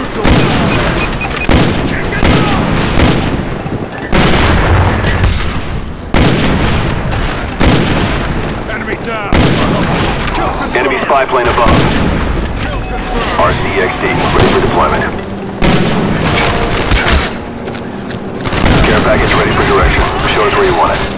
Enemy spy plane above. RCXD, ready for deployment. Care package ready for direction. Show us where you want it.